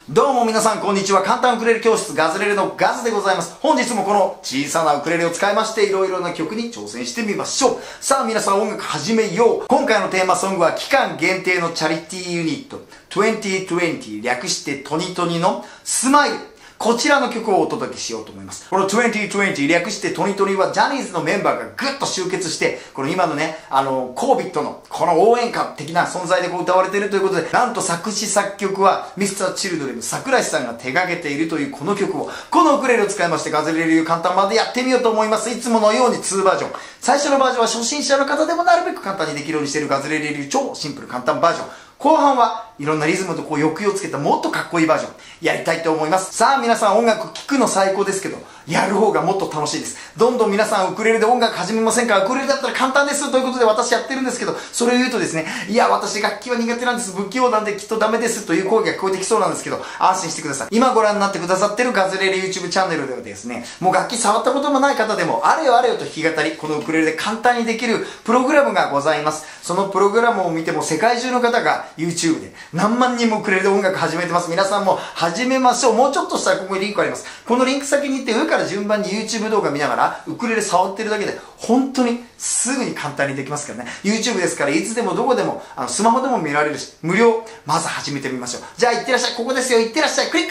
どうも皆さんこんにちは。簡単ウクレレ教室ガズレレのガズでございます。本日もこの小さなウクレレを使いましていろいろな曲に挑戦してみましょう。さあ皆さん音楽始めよう。今回のテーマソングは期間限定のチャリティーユニット2020略してトニトニのスマイル。こちらの曲をお届けしようと思います。この2020略してトニトニはジャニーズのメンバーがぐっと集結して、この今のね、COVIDのこの応援歌的な存在でこう歌われているということで、なんと作詞作曲は Mr.Children の桜井さんが手掛けているというこの曲を、このウクレレを使いましてガズレレ流簡単版でやってみようと思います。いつものように2バージョン。最初のバージョンは初心者の方でもなるべく簡単にできるようにしているガズレレ流超シンプル簡単バージョン。後半はいろんなリズムとこう抑揚をつけたもっとかっこいいバージョンやりたいと思います。さあ皆さん音楽聴くの最高ですけど、やる方がもっと楽しいです。どんどん皆さんウクレレで音楽始めませんか？ウクレレだったら簡単ですということで私やってるんですけど、それを言うとですね、いや私楽器は苦手なんです、不器用なんできっとダメですという声が聞こえてきそうなんですけど、安心してください。今ご覧になってくださってるガズレレ YouTube チャンネルではですね、もう楽器触ったこともない方でもあれよあれよと弾き語り、このウクレレで簡単にできるプログラムがございます。そのプログラムを見ても世界中の方が YouTube で何万人もウクレレで音楽始めてます。皆さんも始めましょう。もうちょっとしたらここにリンクあります。このリンク先に行って上から順番に YouTube 動画見ながらウクレレ触ってるだけで本当にすぐに簡単にできますからね。 YouTube ですからいつでもどこでもスマホでも見られるし無料。まず始めてみましょう。じゃあいってらっしゃい。ここですよ。いってらっしゃい。クリック。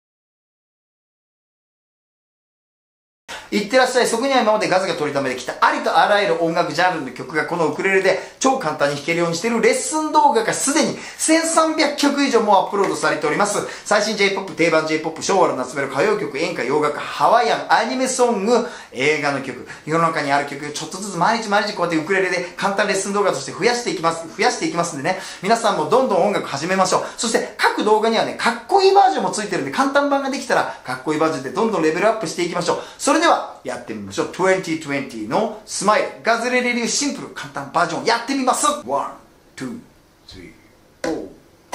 いってらっしゃい。そこには今までガズが取りためてきたありとあらゆる音楽ジャンルの曲がこのウクレレで超簡単に弾けるようにしているレッスン動画がすでに1300曲以上もアップロードされております。最新 J-POP、定番 J-POP、昭和の夏メロ、歌謡曲、演歌、洋楽、ハワイアン、アニメソング、映画の曲、世の中にある曲、ちょっとずつ毎日こうやってウクレレで簡単レッスン動画として増やしていきますんでね、皆さんもどんどん音楽始めましょう。そして各動画にはね、かっこいいバージョンもついてるんで、簡単版ができたらかっこいいバージョンでどんどんレベルアップしていきましょう。それではやってみましょう。2020のスマイルガズレレ流シンプル簡単バージョンやってみます。1、2、3、4。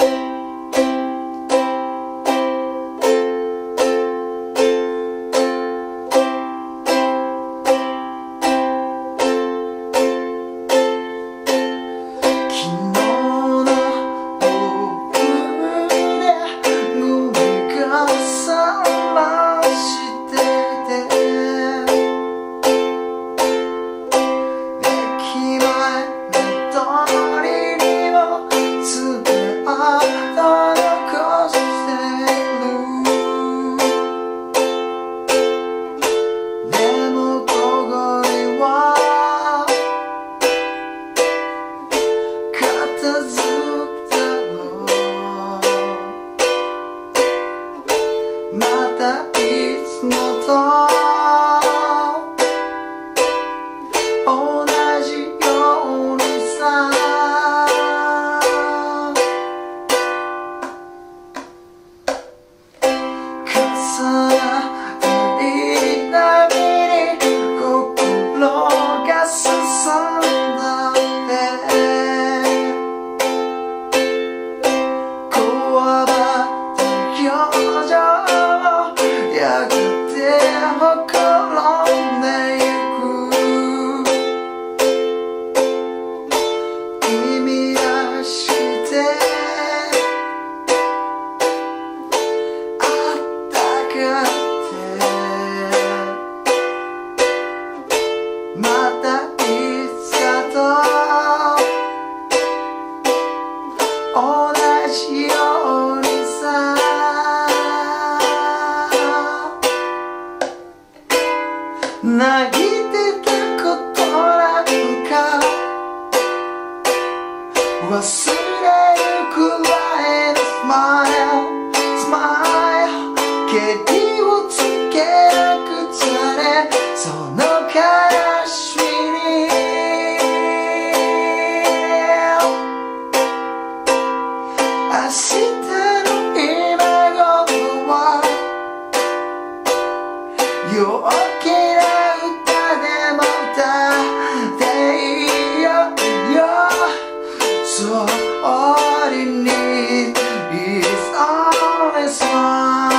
泣いてたことなんか忘れるくらいのスマイルケリをつけなくちゃね、その悲しみに明日の今頃は陽気な歌でも歌っていいよ。So all you need is only smile.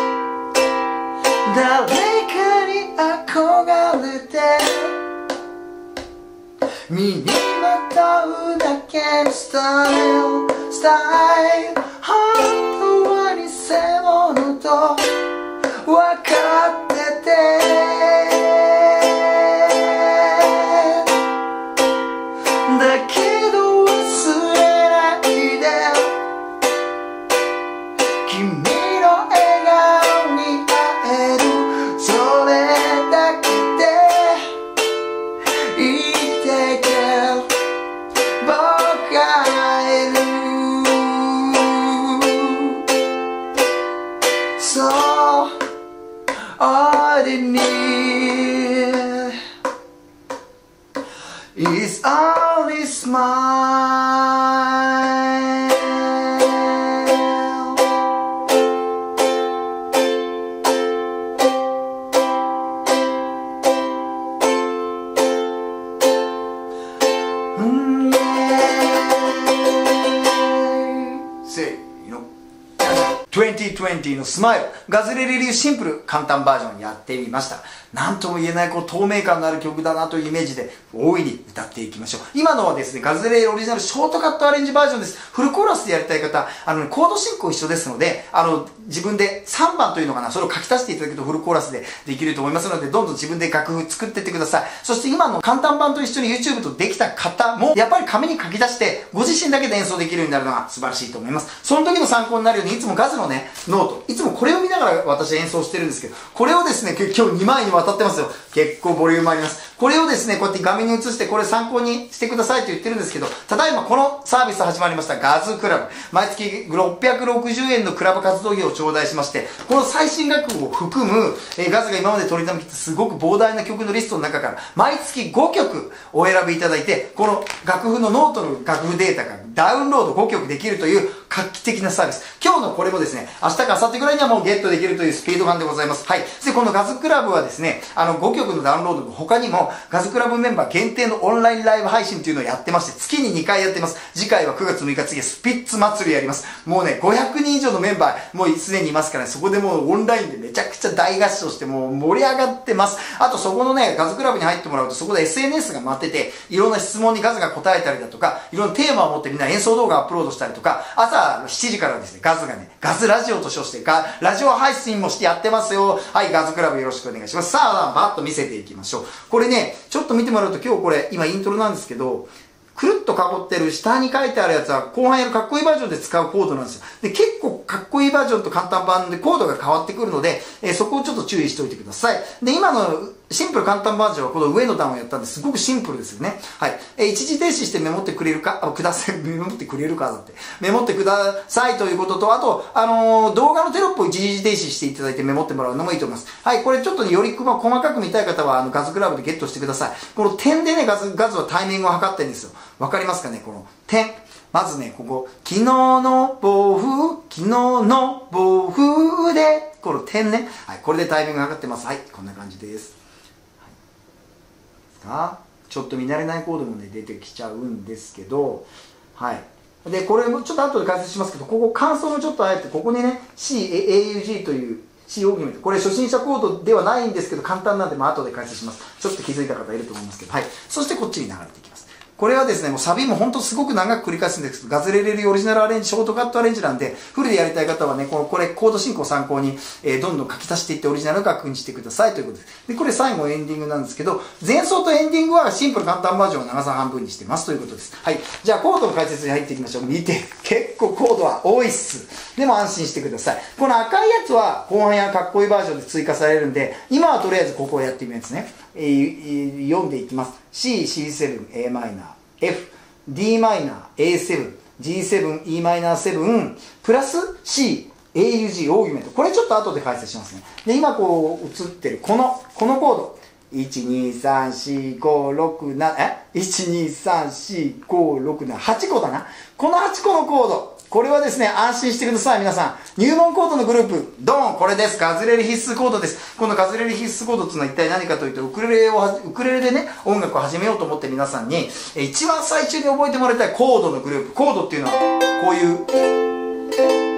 誰かに憧れて身にまとうだけのスタイル本当は偽物と分かっててだけど忘れないで君の笑顔に会えるそれだけで生きていける僕がいる So all they need is only smile. Say, you know, 2020のスマイルガズレレ流シンプル簡単バージョンやってみました。なんとも言えないこう透明感のある曲だなというイメージで大いに歌っていきましょう。今のはですねガズレレオリジナルショートカットアレンジバージョンです。フルコーラスでやりたい方コード進行一緒ですので自分で3番というのかなそれを書き足していただくとフルコーラスでできると思いますのでどんどん自分で楽譜作っていってください。そして今の簡単版と一緒に YouTube とできた方もやっぱり紙に書き出してご自身だけで演奏できるようになるのが素晴らしいと思います。その時の参考になるようにいつもガズのねノートいつもこれを見ながら私演奏してるんですけどこれをですね今日2枚にわたってますよ。結構ボリュームあります。これをですねこうやって画面に映してこれ参考にしてくださいと言ってるんですけどただいまこのサービス始まりましたガズクラブ毎月660円のクラブ活動費を頂戴しましてこの最新楽譜を含むガズが今まで取りためてきたすごく膨大な曲のリストの中から毎月5曲お選びいただいてこの楽譜のノートの楽譜データがダウンロード5曲できるという画期的なサービス。今日のこれもですね明日か明後日ぐらいにはもうゲットできるというスピード感でございます。はい。でこのガズクラブはですね5曲のダウンロードの他にもガズクラブメンバー限定のオンラインライブ配信というのをやってまして月に2回やってます。次回は9月6日次はスピッツ祭りやります。もうね500人以上のメンバーもうすでにいますからねそこでもうオンラインでめちゃくちゃ大合唱してもう盛り上がってます。あとそこのねガズクラブに入ってもらうとそこで SNS が待ってていろんな質問にガズが答えたりだとかいろんなテーマを持ってみんな演奏動画アップロードしたりとか朝7時からですねガズがねガズラジオと称してラジオ配信もしてやってますよ。はいガズクラブよろしくお願いします。さあバッと見せていきましょう。これねちょっと見てもらうと今日これ今イントロなんですけどくるっと囲ってる下に書いてあるやつは後半やるかっこいいバージョンで使うコードなんですよ。で結構かっこいいバージョンと簡単版でコードが変わってくるので、そこをちょっと注意しておいてください。で今のシンプル簡単バージョンはこの上の段をやったんですごくシンプルですよね。はい。一時停止してメモってくれるか、ください。メモってくれるかだって。メモってくださいということと、あと、動画のテロップを一時停止していただいてメモってもらうのもいいと思います。はい。これちょっとより細かく見たい方は、ガズクラブでゲットしてください。この点でね、ガズはタイミングを測ってるんですよ。わかりますかねこの点。まずね、ここ、昨日の暴風で、この点ね。はい。これでタイミング測ってます。はい。こんな感じです。ちょっと見慣れないコードもね出てきちゃうんですけど、はいでこれもちょっと後で解説しますけどここ感想もちょっとあえてここにね CAUG という C オーギュメントこれ初心者コードではないんですけど簡単なんで後で解説します。ちょっと気づいた方いると思いますけど、はいそしてこっちに流れていきます。これはですね、もうサビも本当すごく長く繰り返すんですけど、ガズレレ流オリジナルアレンジ、ショートカットアレンジなんで、フルでやりたい方はね、これコード進行を参考に、どんどん書き足していってオリジナルを楽譜にしてくださいということです。で、これ最後エンディングなんですけど、前奏とエンディングはシンプル簡単バージョンを長さ半分にしてますということです。はい。じゃあコードの解説に入っていきましょう。見て、結構コードは多いっす。でも安心してください。この赤いやつは後半やかっこいいバージョンで追加されるんで、今はとりあえずここをやってみますね。読んでいきます。C、C7、a マイナー、F、d マイナー A7 G7 E マイナー7プラス C AUG オーギュメントこれちょっと後で解説しますね。で今こう映ってるこのコード1234567 1234567 8個だな。この8個のコードこれはですね安心してください。皆さん入門コードのグループドンこれです。ガズレレ必須コードです。このガズレレ必須コードっていうのは一体何かというとウクレレでね音楽を始めようと思って皆さんに一番最初に覚えてもらいたいコードのグループコードっていうのはこういう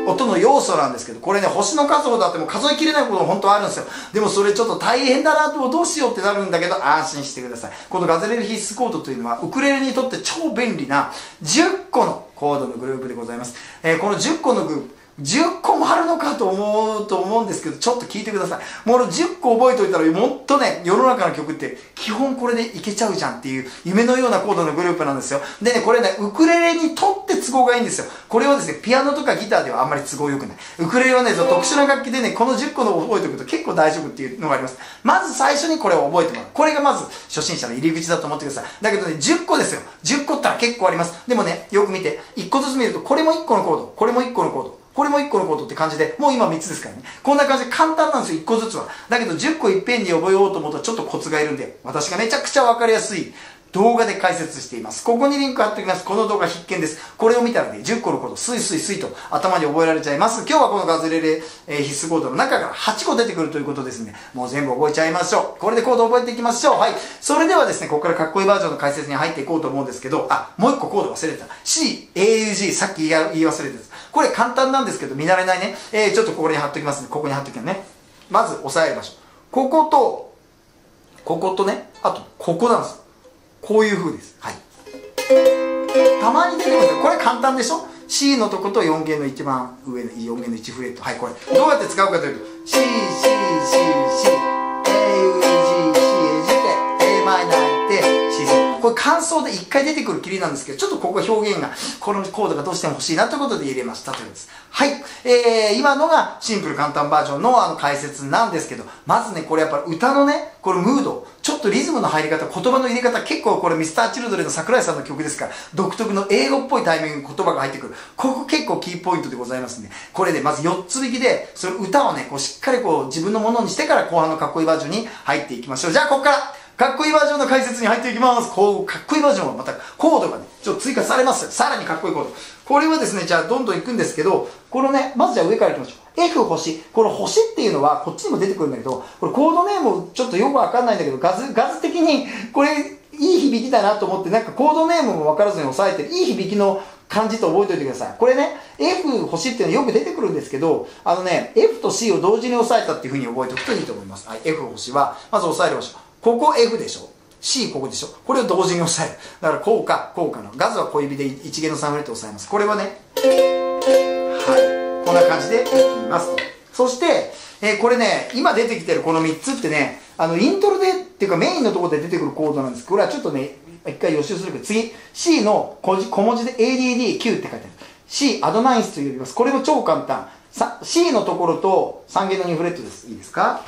音の要素なんですけど、これね、星の数ほどあっても数えきれないこと本当はあるんですよ。でもそれちょっと大変だなと、どうしようってなるんだけど、安心してください。このガズレレ必須コードというのは、ウクレレにとって超便利な10個のコードのグループでございます。この10個のグループ、10個もあるのかと思うんですけど、ちょっと聞いてください。もう10個覚えておいたら、もっとね、世の中の曲って基本これでいけちゃうじゃんっていう夢のようなコードのグループなんですよ。でね、これね、ウクレレにとって都合がいいんですよ。これはですね、ピアノとかギターではあんまり都合良くない。ウクレレはね、特殊な楽器でね、この10個のを覚えておくと結構大丈夫っていうのがあります。まず最初にこれを覚えてもらう。これがまず初心者の入り口だと思ってください。だけどね、10個ですよ。10個って結構あります。でもね、よく見て、1個ずつ見ると、これも1個のコード、これも1個のコード。これも1個のコードって感じで、もう今3つですからね。こんな感じで簡単なんですよ、1個ずつは。だけど10個いっぺんに覚えようと思うとちょっとコツがいるんで、私がめちゃくちゃわかりやすい動画で解説しています。ここにリンク貼っておきます。この動画必見です。これを見たらね、10個のコード、スイスイスイと頭に覚えられちゃいます。今日はこのガズレレ、必須コードの中から8個出てくるということですね。もう全部覚えちゃいましょう。これでコード覚えていきましょう。はい。それではですね、ここからかっこいいバージョンの解説に入っていこうと思うんですけど、もう1個コード忘れてた。C、AUG、さっき言い忘れてた。これ簡単なんですけど、見慣れないね。ちょっとここに貼っておきますね。ここに貼っておきますね。まず押さえる場所。こことね、あと、ここなんです。こういう風です。はい。たまに出てますよ。これ簡単でしょ？ C のとこと4弦の一番上の4弦の1フレット。はい、これ。どうやって使うかというと、C、C、C、C、A、U、G、C、A、G で A マイナー行って、C、C。これ間奏で1回出てくるきりなんですけど、ちょっとここ表現が、このコードがどうしても欲しいなということで入れましたということです。はい。今のがシンプル簡単バージョンの解説なんですけど、まずね、これやっぱり歌のね、これムード、ちょっとリズムの入り方、言葉の入れ方、結構これ Mr.Children の桜井さんの曲ですから、独特の英語っぽいタイミング言葉が入ってくる。ここ結構キーポイントでございますんで、これでまず4つ弾きで、その歌をね、こうしっかりこう自分のものにしてから後半のかっこいいバージョンに入っていきましょう。じゃあここからかっこいいバージョンの解説に入っていきます。こう、かっこいいバージョンはまたコードがね、ちょっと追加されますよ。さらにかっこいいコード。これはですね、じゃあどんどんいくんですけど、このね、まずじゃあ上からいきましょう。F 星。この星っていうのは、こっちにも出てくるんだけど、これコードネームちょっとよくわかんないんだけど、ガズ的に、これ、いい響きだなと思って、なんかコードネームもわからずに押さえて、いい響きの感じと覚えておいてください。これね、F 星っていうのはよく出てくるんですけど、F と C を同時に押さえたっていう風に覚えておくといいと思います。はい、F 星は、まず押さえる場所。ここ F でしょ。C ここでしょ。これを同時に押さえる。だから効果の。ガズは小指で1弦の3フレットを押さえます。これはね、はい。こんな感じでいきます。そして、これね、今出てきてるこの3つってね、イントロで、っていうかメインのところで出てくるコードなんですけど、これはちょっとね、一回予習するけど、次、C の小文字で ADD9 って書いてある。C、アドナインスと呼びます。これも超簡単。C のところと3弦の2フレットです。いいですか？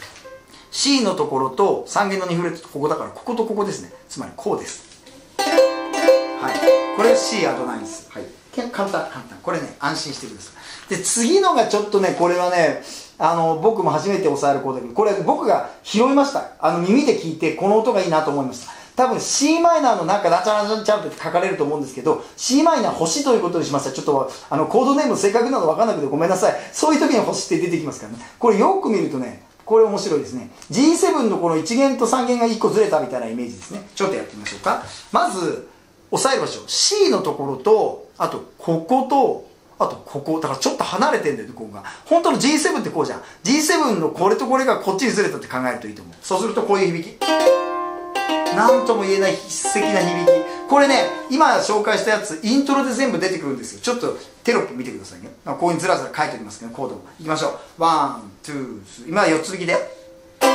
C のところと3弦の2フレットとここだから、こことここですね。つまりこうです。はい。これ C アドナインス。はい。簡単。これね、安心してください。で、次のがちょっとね、これはね、僕も初めて押さえるコードだけど、これ僕が拾いました。耳で聞いて、この音がいいなと思いました。多分 C マイナーのなんかラチャラチャチャンって書かれると思うんですけど、C マイナー星ということにしました。ちょっと、コードネーム正確なの分かんなくてごめんなさい。そういう時に星って出てきますからね。これよく見るとね、これ面白いですね。G7 のこの1弦と3弦が1個ずれたみたいなイメージですね。ちょっとやってみましょうか。まず、押さえる場所。C のところと、あと、ここと、あと、ここ。だからちょっと離れてんだよ、ここが。本当の G7 ってこうじゃん。G7 のこれとこれがこっちにずれたって考えるといいと思う。そうするとこういう響き。なんとも言えない筆跡な響き。これね、今紹介したやつ、イントロで全部出てくるんですよ。ちょっとテロップ見てくださいね。こういうずらずら書いておきますけど、コードを。いきましょう。ワン、ツー、スリー。今は4つ弾きで。こ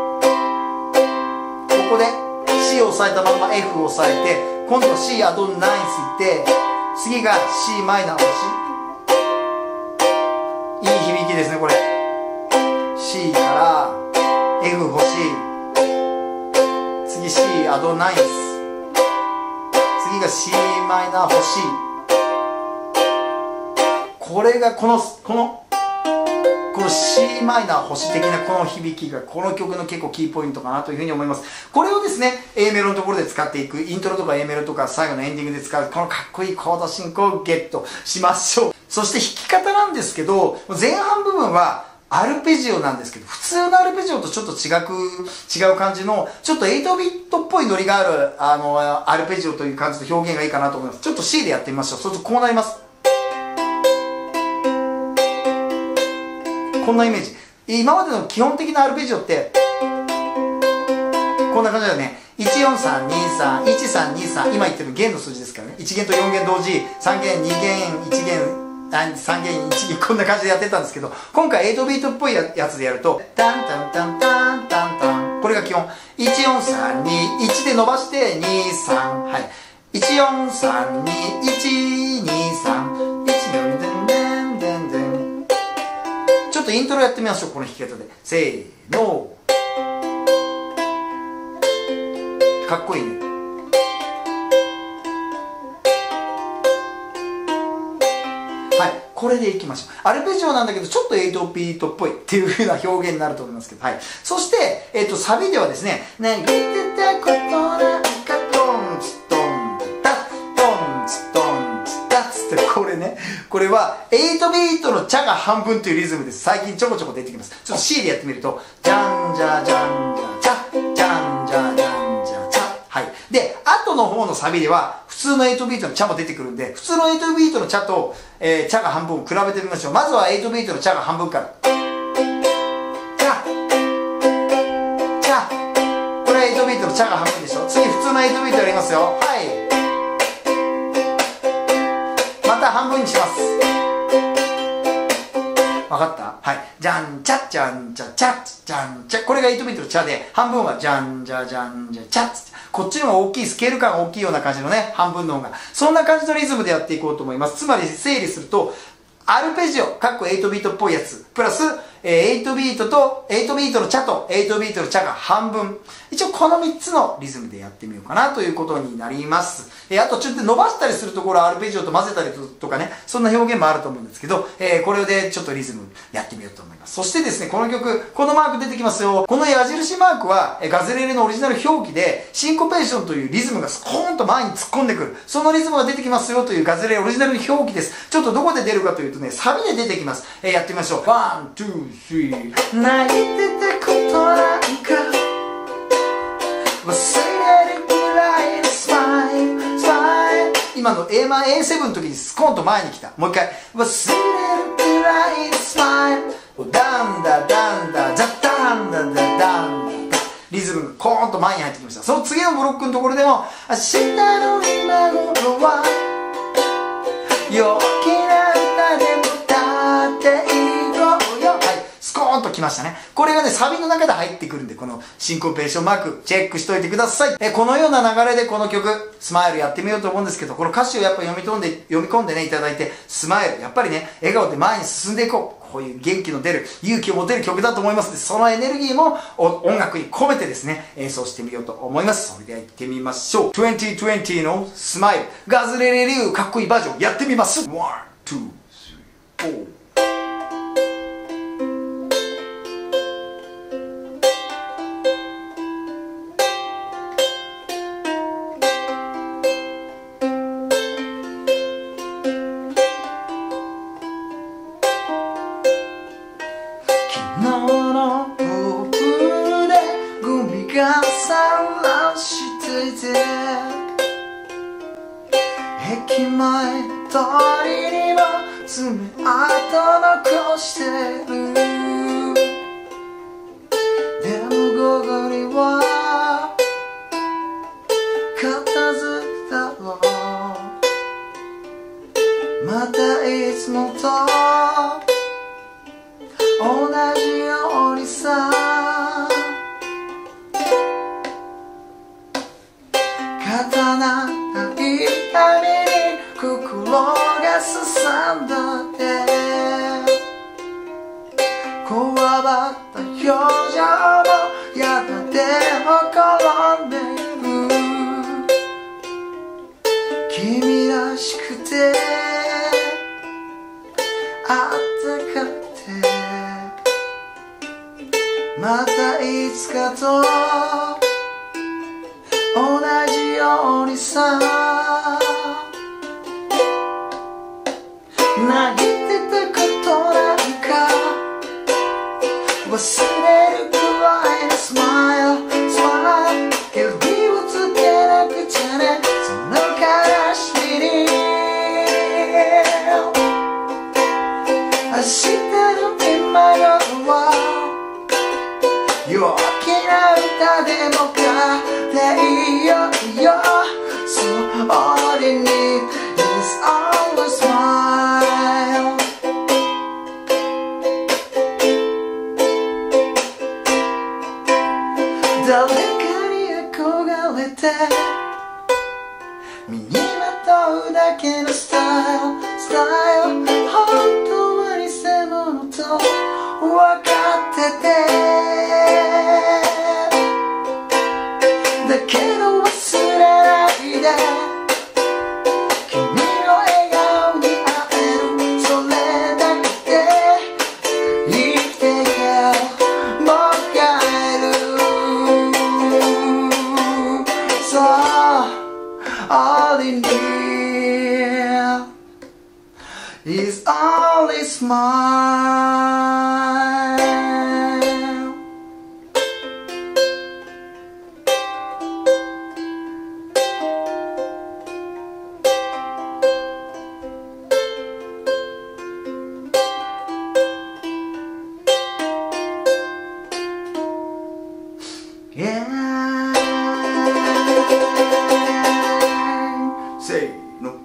こで C を押さえたまま F を押さえて、今度 C アドナインス行って、次が C マイナー星。いい響きですね、これ。C から F 星。次 C アドナインス。次が C マイナー星。これがこの C マイナー星的なこの響きがこの曲の結構キーポイントかなというふうに思います。これをですね A メロのところで使っていく、イントロとか A メロとか最後のエンディングで使うこのかっこいいコード進行をゲットしましょう。そして弾き方なんですけど、前半部分はアルペジオなんですけど、普通のアルペジオとちょっと違う感じの、ちょっと8ビットっぽいノリがある、アルペジオという感じの表現がいいかなと思います。ちょっと C でやってみましょう。そうするとこうなります。 こんなイメージ。今までの基本的なアルペジオってこんな感じだよね。14323、1323、今言ってる弦の数字ですからね。1弦と4弦同時、3弦、2弦、1弦、3弦、1弦、こんな感じでやってたんですけど、今回8ビートっぽいやつでやると、タンタンタンタンタンタン、これが基本。14321 1で伸ばして23、はい。1432123、ちょっとイントロやってみましょう、この弾き方で。せーの。かっこいいね。はい、これでいきましょう。アルペジオなんだけど、ちょっと8ビートっぽいっていう風な表現になると思いますけど、はい。そして、サビではですね、ね、言ってたことなんかトンツトンタットンツトンツタッツって、これね、これは8ビートのチャが半分というリズムです。最近ちょこちょこ出てきます。ちょっと C でやってみると、ジャンジャジャンジャチャ、ジャンジャジャン。で、後の方のサビでは、普通の8ビートのチャも出てくるんで、普通の8ビートのチャと、チャが半分を比べてみましょう。まずは8ビートのチャが半分から。チャ、チャ。これは8ビートのチャが半分でしょ。次、普通の8ビートやりますよ。はい。また半分にします。わかった？はい。じゃんちゃじゃんちゃちゃじゃんちゃ。これが8ビートのチャで、半分はじゃんじゃじゃんじゃちゃっつって。こっちの方が大きい、スケール感が大きいような感じのね、半分の方が。そんな感じのリズムでやっていこうと思います。つまり、整理すると、アルペジオ、かっこ8ビートっぽいやつ、プラス、8ビートと、8ビートのチャと、8ビートのチャが半分。一応この3つのリズムでやってみようかなということになります。あとちょっと伸ばしたりするところ、アルペジオと混ぜたりとかね、そんな表現もあると思うんですけど、これでちょっとリズムやってみようと思います。そしてですね、この曲、このマーク出てきますよ。この矢印マークは、ガズレレのオリジナル表記で、シンコペーションというリズムがスコーンと前に突っ込んでくる。そのリズムが出てきますよというガズレレオリジナル表記です。ちょっとどこで出るかというとね、サビで出てきます。やってみましょう。ワン、ツー、スリー。泣いてたことなんか忘れるくらいのスマイル、スマイル。今の A マン A7 の時にスコーンと前に来た。もう一回。忘れるくらいのスマイル。ダンダダンダザダンダダダンダ。リズムがコーンと前に入ってきました。その次のブロックのところでも、明日の今頃は陽気な歌で歌っていこうよ。はい、スコーンときましたね。これがね、サビの中で入ってくるんで、このシンコペーションマーク、チェックしといてください。このような流れでこの曲、スマイルやってみようと思うんですけど、この歌詞をやっぱ読み込んでね、いただいて、スマイル、やっぱりね、笑顔で前に進んでいこう。こういう元気の出る、勇気を持てる曲だと思いますので、そのエネルギーも音楽に込めてですね、演奏してみようと思います。それでは行ってみましょう。2020のスマイル、ガズレレ流かっこいいバージョンやってみます。1、2、3、4。駅前通りにも爪痕残してる。でも午後には片付くだろう。またいつもと同じようにさ。刀ないために心がすさんだってこわばった表情もやがてほころんでいる。君らしくてあったかくてまたいつかと同じようにさ。嘆いてたことなんか忘れるくらいのスマイル、スマイル。けど理をつけなくちゃね、その悲しみに。明日の今頃誰かに憧れて身にまとうだけのスタイル本当は偽物と分かっててだけど忘れないで君の笑顔に会えるそれだけで生きていけるもう帰るそう all you need is only smile Yeah Say no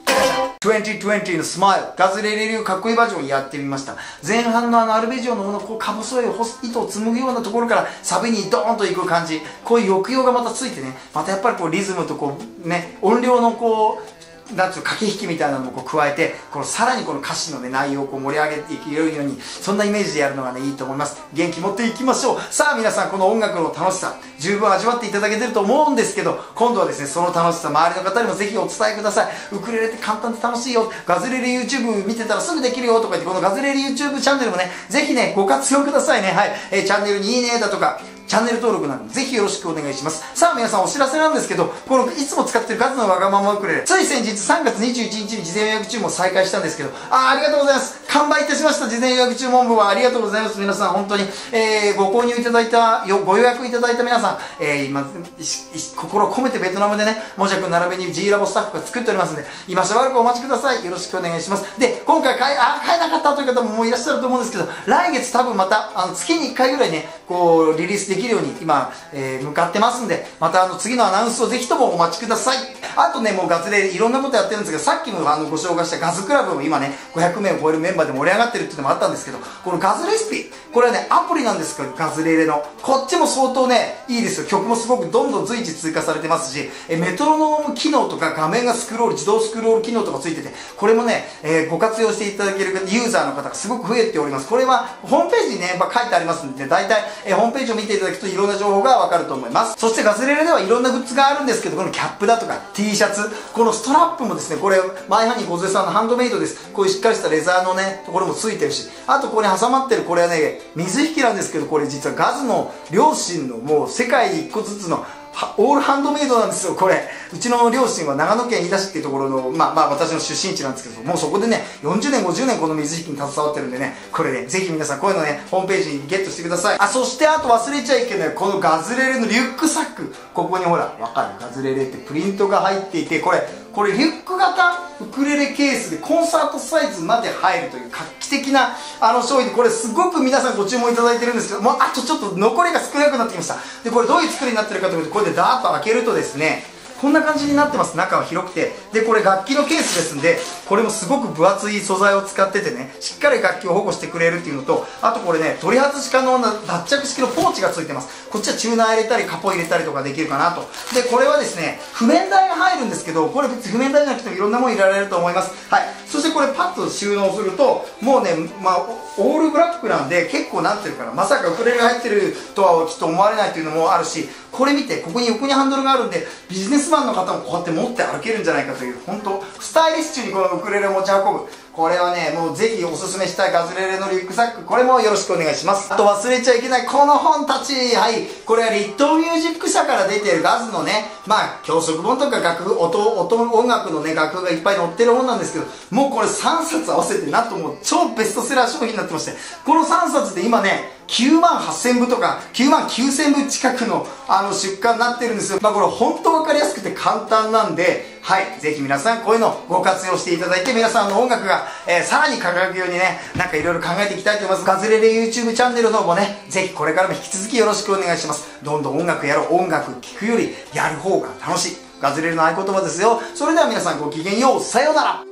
2020のスマイルガズレレ流かっこいいバージョンをやってみました。前半のアルペジオのこうか細い糸を紡ぐようなところからサビにドーンといく感じ、こういう抑揚がまたついてね、またやっぱりこうリズムとこうね音量のこうなんつう駆け引きみたいなのもこう加えてさらにこの歌詞の、ね、内容をこう盛り上げていけるようにそんなイメージでやるのが、ね、いいと思います。元気持っていきましょう。さあ皆さんこの音楽の楽しさ十分味わっていただけてると思うんですけど、今度はですねその楽しさ周りの方にもぜひお伝えください。ウクレレって簡単で楽しいよ、ガズレレ YouTube 見てたらすぐできるよとか言って、このガズレレ YouTube チャンネルもねぜひねご活用くださいね。はい、チャンネルにいいねだとかチャンネル登録などぜひよろしくお願いします。さあ皆さんお知らせなんですけど、このいつも使ってるガズのわがままウクレレ、つい先日3月21日に事前予約注文再開したんですけど、ありがとうございます。完売いたしました。事前予約注文分はありがとうございます。皆さん本当に、ご購入いただいたご予約いただいた皆さん、今心を込めてベトナムでねもじゃくん並びに G ラボスタッフが作っておりますので、今しばらくお待ちください。よろしくお願いします。で今回買えなかったという方ももういらっしゃると思うんですけど、来月多分また月に1回ぐらいねこうリリースできるように今向かってますんで、また次のアナウンスをぜひともお待ちください。あとねもうガズレレいろんなことやってるんですけど、さっきもご紹介したガズクラブも今ね500名を超えるメンバーで盛り上がってるっていうのもあったんですけど、このガズレシピこれはねアプリなんですけど、ガズレレのこっちも相当ねいいですよ。曲もすごくどんどん随時追加されてますし、メトロノーム機能とか画面がスクロール自動スクロール機能とかついてて、これもね、ご活用していただけるユーザーの方がすごく増えております。これはホームページにね書いてありますんで、大体、ホームページを見ていただくといろんな情報がわかると思います。そしてガズレレではいろんなグッズがあるんですけど、このキャップだとか T シャツ、このストラップもですね、これマイハニー小杉さんのハンドメイドです。こういうしっかりしたレザーのねところもついてるし、あとここに挟まってるこれはね水引なんですけど、これ実はガズの両親のもう世界に1個ずつのオールハンドメイドなんですよ。これうちの両親は長野県飯田市っていうところの私の出身地なんですけど、もうそこでね40年50年この水引に携わってるんでね、これねぜひ皆さんこういうのねホームページにゲットしてください。そしてあと忘れちゃいけないこのガズレレのリュックサック、ここにほらわかるガズレレってプリントが入っていて、これリュック型ウクレレケースでコンサートサイズまで入るという画期的な商品で、これすごく皆さんご注文いただいてるんですけど、もうあとちょっと残りが少なくなってきました。でこれどういう作りになってるかというと、これでダーッと開けるとですねこんな感じになってます。中は広くて、でこれ楽器のケースですんで、これもすごく分厚い素材を使っててねしっかり楽器を保護してくれるっていうのと、あとこれね取り外し可能な脱着式のポーチがついてます。こっちはチューナー入れたりカポ入れたりとかできるかなと。でこれはですね譜面台が入るんですけど、これ別に譜面台じゃなくてもいろんなもの入れられると思います。はい、そしてこれパッと収納するともうねオールブラックなんで結構なんていうかな、まさかウクレレが入ってるとはきっと思われないというのもあるし、これ見てここに横にハンドルがあるんでビジネスマンの方もこうやって持って歩けるんじゃないかという、本当スタイリッシュにこのウクレレを持ち運ぶ、これはねもうぜひおすすめしたいガズレレのリュックサック、これもよろしくお願いします。あと忘れちゃいけないこの本たち、はい、これはリットーミュージック社から出ているガズのね教則本とか音楽のね楽譜がいっぱい載ってる本なんですけど、もうこれ3冊合わせてなんともう超ベストセラー商品になってまして、この3冊で今ね9万8000部とか9万9000部近くの出荷になってるんですよ。これ本当分かりやすくて簡単なんで、はい、ぜひ皆さんこういうのをご活用していただいて、皆さんの音楽が、さらに輝くようにねなんかいろいろ考えていきたいと思います。ガズレレ YouTube チャンネルの方もねぜひこれからも引き続きよろしくお願いします。どんどん音楽やろう、音楽聴くよりやる方が楽しい、ガズレレの合言葉ですよ。それでは皆さんごきげんよう、さようなら。